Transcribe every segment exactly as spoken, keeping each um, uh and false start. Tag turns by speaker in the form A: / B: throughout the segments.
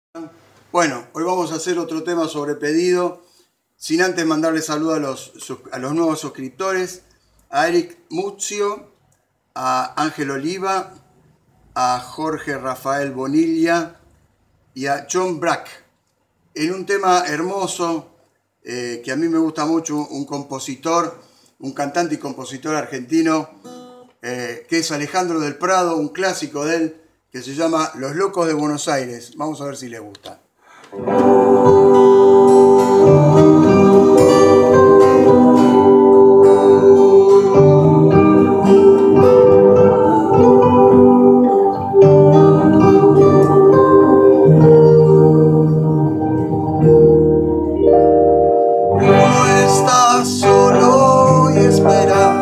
A: Bueno, hoy vamos a hacer otro tema sobre pedido, sin antes mandarle saludos a los, a los nuevos suscriptores, a Eric Muzio, a Ángel Oliva, a Jorge Rafael Bonilla y a John Brack, en un tema hermoso eh, que a mí me gusta mucho, un compositor, un cantante y compositor argentino, eh, que es Alejandro del Prado, un clásico de él, que se llama Los Locos de Buenos Aires. Vamos a ver si les gusta. Uno está solo y espera,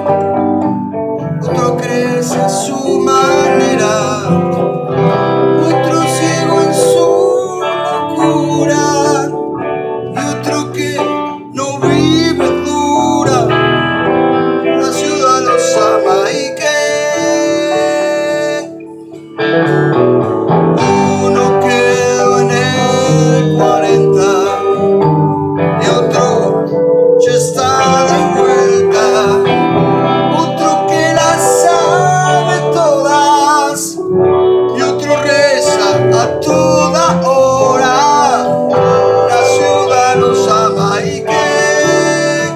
A: otro crece a su manera, otro ciego en su locura y otro que no vive dura. La ciudad los ama y que uno quedó en el cuarenta y otro ya está de vuelta, otro que las sabe todas y otro reza a toda hora. La ciudad los ama y que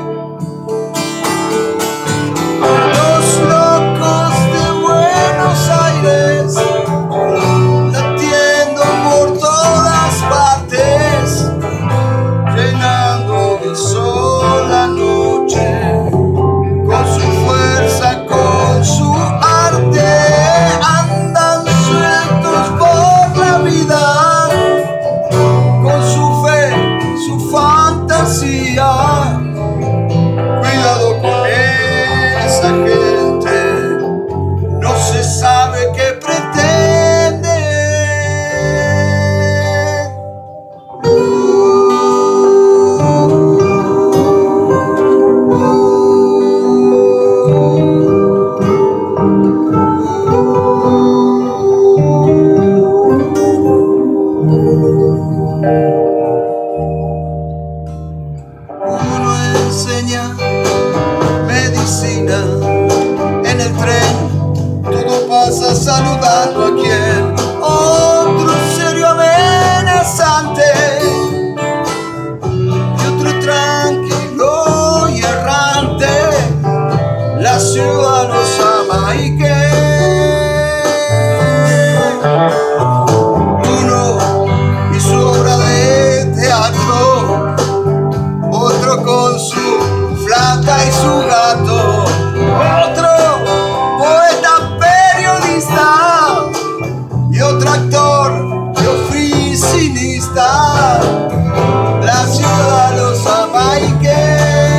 A: los locos de Buenos Aires latiendo por todas partes, llenando de sol la noche, con su fuerza, con su arte, andan sueltos por la vida, con su fe, su fantasía. Cuidado con esa gente, no se sabe qué pretende. Uno enseña medicina en el tren, todo pasa saludando a quien, otro serio amenazante y otro tranquilo y errante. La ciudad nos ama y que uno y su obra de teatro, otro con su flauta y su gato, otro poeta periodista y otro actor y oficinista. La ciudad los ama y que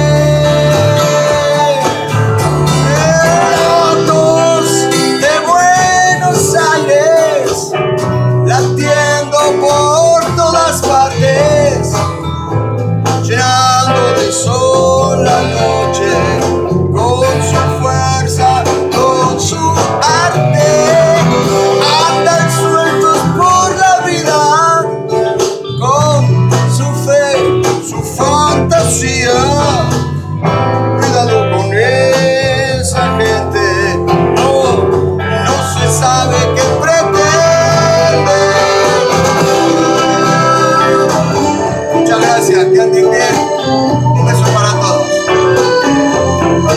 A: locos de Buenos Aires latiendo por todas partes, llenando de sol la noche, con su fuerza, con su arte, andan sueltos por la vida, con su fe, su fantasía. Cuidado con esa gente, no, no se sabe qué pretende. Muchas gracias, que anden bien. Un beso para